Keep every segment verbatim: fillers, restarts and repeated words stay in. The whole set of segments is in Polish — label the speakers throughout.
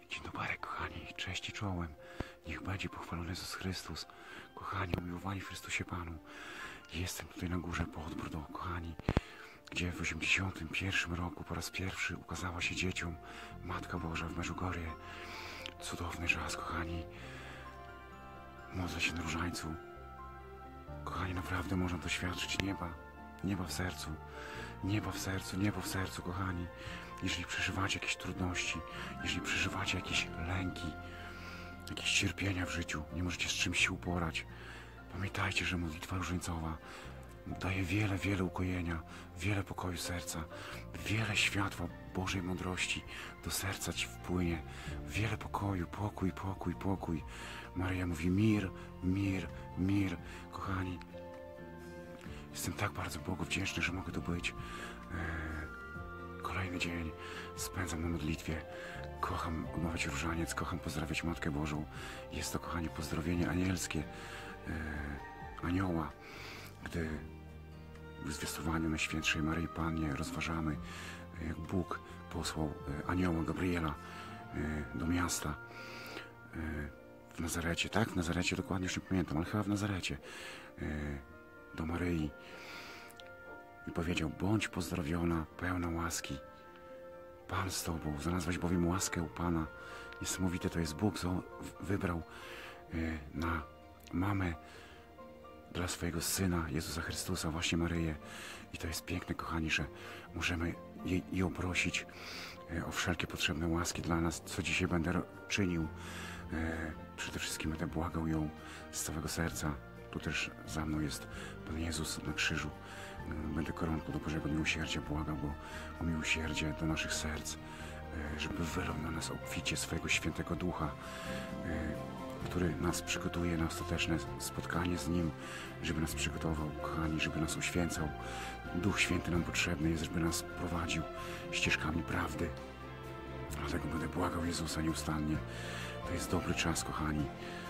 Speaker 1: Dzień dobry, kochani, cześć i czołem. Niech będzie pochwalony Jezus Chrystus. Kochani, umiłowani w Chrystusie Panu. Jestem tutaj na górze Podbrdo, kochani, gdzie w osiemdziesiątym pierwszym roku po raz pierwszy ukazała się dzieciom Matka Boża w Medjugorje. Cudowny czas, kochani. Modlę się na różańcu. Kochani, naprawdę można doświadczyć nieba. Nieba w sercu. Nieba w sercu, niebo w sercu, kochani. Jeżeli przeżywacie jakieś trudności, jeżeli przeżywacie jakieś lęki, jakieś cierpienia w życiu, nie możecie z czymś się uporać, pamiętajcie, że modlitwa różańcowa daje wiele, wiele ukojenia, wiele pokoju serca, wiele światła Bożej mądrości do serca ci wpłynie, wiele pokoju, pokój, pokój, pokój. Maryja mówi mir, mir, mir. Kochani, jestem tak bardzo Bogu wdzięczny, że mogę tu być. Eee, Kolejny dzień spędzam na modlitwie. Kocham odmawiać różaniec, kocham pozdrawiać Matkę Bożą. Jest to, kochani, pozdrowienie anielskie e, anioła, gdy w zwiastowaniu Najświętszej Maryi Pannie rozważamy, jak Bóg posłał e, anioła Gabriela e, do miasta e, w Nazarecie. Tak, w Nazarecie, dokładnie już nie pamiętam, ale chyba w Nazarecie, e, do Maryi. I powiedział: bądź pozdrowiona, pełna łaski. Pan z Tobą, znalazłaś bowiem łaskę u Pana. Niesamowite to jest. Bóg wybrał na mamę dla swojego Syna, Jezusa Chrystusa, właśnie Maryję. I to jest piękne, kochani, że możemy jej, ją prosić o wszelkie potrzebne łaski dla nas, co dzisiaj będę czynił. Przede wszystkim będę błagał ją z całego serca. Tu też za mną jest Pan Jezus na krzyżu. Będę koronką do Bożego miłosierdzia błagał Go o miłosierdzie do naszych serc, żeby wylał na nas obficie swojego Świętego Ducha, który nas przygotuje na ostateczne spotkanie z Nim, żeby nas przygotował, kochani, żeby nas uświęcał. Duch Święty nam potrzebny jest, żeby nas prowadził ścieżkami prawdy. Dlatego będę błagał Jezusa nieustannie. To jest dobry czas, kochani,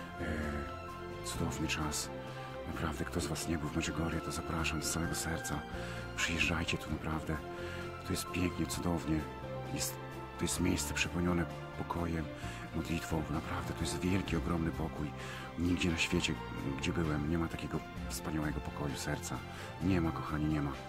Speaker 1: cudowny czas. Naprawdę, kto z Was nie był w Medjugorje, to zapraszam z całego serca. Przyjeżdżajcie tu, naprawdę. To jest pięknie, cudownie. Jest, to jest miejsce przepełnione pokojem, modlitwą. Naprawdę, to jest wielki, ogromny pokój. Nigdzie na świecie, gdzie byłem, nie ma takiego wspaniałego pokoju serca. Nie ma, kochani, nie ma. E,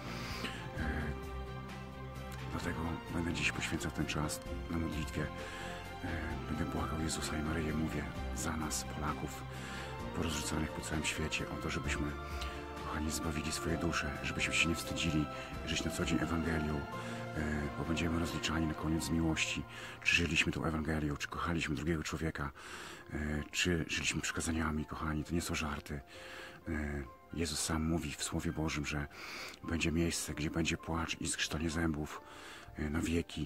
Speaker 1: dlatego będę dziś poświęcał ten czas na modlitwie. E, będę błagał Jezusa i Maryję, mówię, za nas, Polaków, porozrzucanych po całym świecie, o to, żebyśmy, kochani, zbawili swoje dusze, żebyśmy się nie wstydzili żyć na co dzień Ewangelią, bo będziemy rozliczani na koniec z miłości, czy żyliśmy tą Ewangelią, czy kochaliśmy drugiego człowieka, czy żyliśmy przykazaniami, kochani. To nie są żarty. Jezus sam mówi w Słowie Bożym, że będzie miejsce, gdzie będzie płacz i skrzytanie zębów na wieki,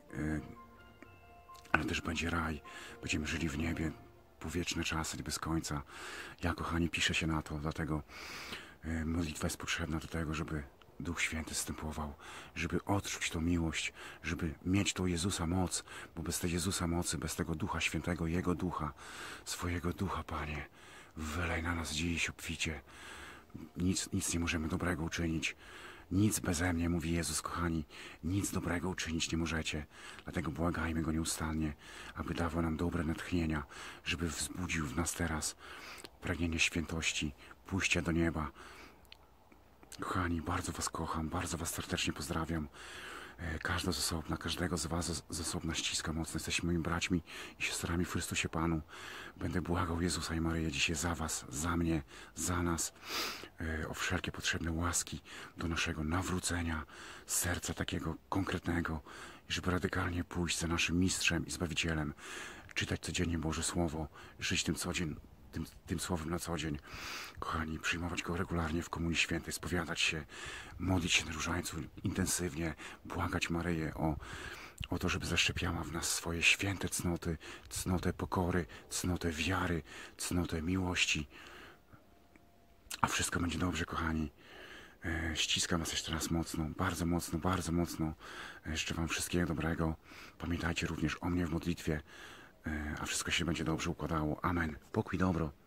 Speaker 1: ale też będzie raj, będziemy żyli w niebie wieczne czasy, bez końca. Ja, kochani, piszę się na to, dlatego y, modlitwa jest potrzebna do tego, żeby Duch Święty zstępował, żeby odczuć tą miłość, żeby mieć tą Jezusa moc, bo bez tej Jezusa mocy, bez tego Ducha Świętego, Jego Ducha, swojego Ducha, Panie, wylej na nas dziś obficie. Nic, nic nie możemy dobrego uczynić. Nic beze mnie, mówi Jezus, kochani, nic dobrego uczynić nie możecie. Dlatego błagajmy Go nieustannie, aby dawał nam dobre natchnienia, żeby wzbudził w nas teraz pragnienie świętości, pójścia do nieba. Kochani, bardzo Was kocham, bardzo Was serdecznie pozdrawiam. Każda z osobna, każdego z Was z osobna ściska mocno. Jesteśmy moimi braćmi i siostrami w Chrystusie Panu. Będę błagał Jezusa i Maryję dzisiaj za Was, za mnie, za nas, e, o wszelkie potrzebne łaski do naszego nawrócenia, serca takiego konkretnego, żeby radykalnie pójść za naszym Mistrzem i Zbawicielem, czytać codziennie Boże Słowo, żyć tym codziennie, Tym, tym słowem na co dzień, kochani, przyjmować go regularnie w Komunii Świętej, spowiadać się, modlić się na różańcu intensywnie, błagać Maryję o, o to, żeby zaszczepiała w nas swoje święte cnoty, cnotę pokory, cnotę wiary, cnotę miłości. A wszystko będzie dobrze, kochani. E, ściskam Was jeszcze raz mocno, bardzo mocno, bardzo mocno. E, życzę Wam wszystkiego dobrego. Pamiętajcie również o mnie w modlitwie. A wszystko się będzie dobrze układało. Amen. Pokój, dobro.